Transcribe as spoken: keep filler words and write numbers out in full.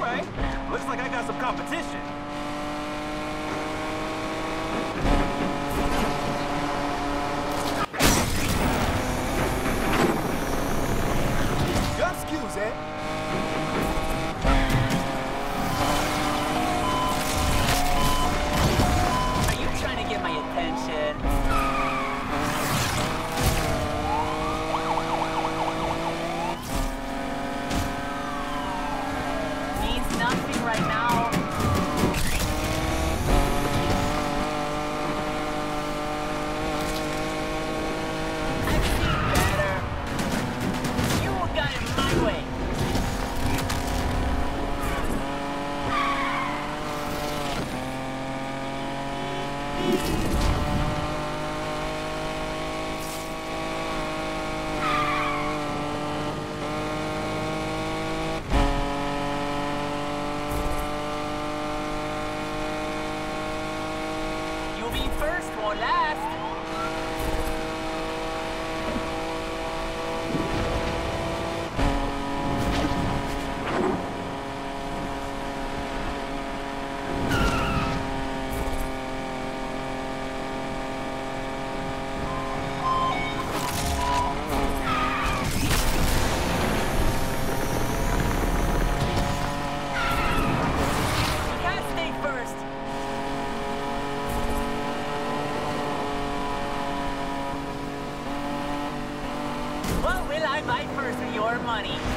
right. Looks like I got some competition. Just excuse it. Are you trying to get my attention? Means nothing right now. I've seen better. You got it my way. You'll be first or last. You can't stay first. What will I buy first with your money?